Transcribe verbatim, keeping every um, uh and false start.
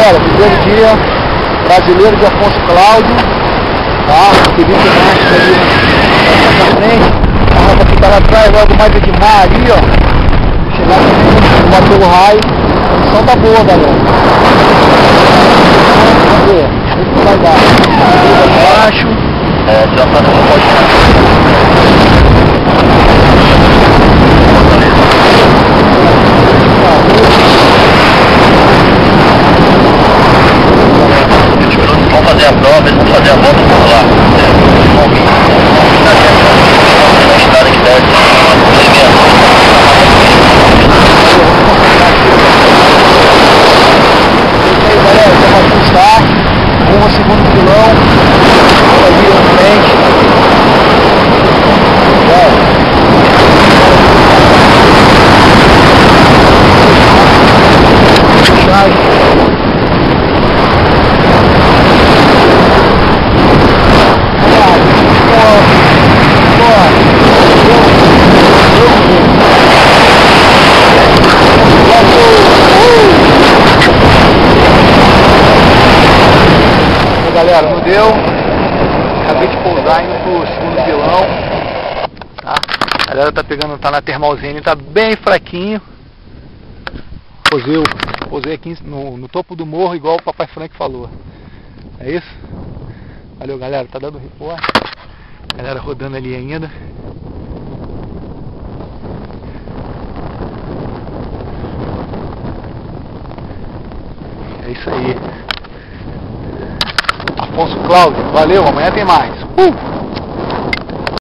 galera, primeiro dia brasileiro de Afonso Cláudio, tá? Que vive mais ali na frente, a roda que tá lá atrás, logo mais Edmar ali, ó. Chegar também, bateu o raio, a condição tá boa, galera. Vamos ver, o que vai dar. Abaixo. É, já tá no pode. Vamos fazer a prova, eles vão fazer a volta por lá. Na estrada que desce. Aí, galera, estamos aqui no start, rumo ao segundo pilão, ali na frente. Galera, não deu, acabei de pousar indo pro segundo pilão, tá? A galera tá pegando, tá na termalzinha, tá bem fraquinho. Pousei, pousei aqui no, no topo do morro, igual o papai Frank falou. É isso? Valeu, galera, tá dando reporte. Galera rodando ali ainda. É isso aí. Afonso Cláudio, valeu, amanhã tem mais. Uh!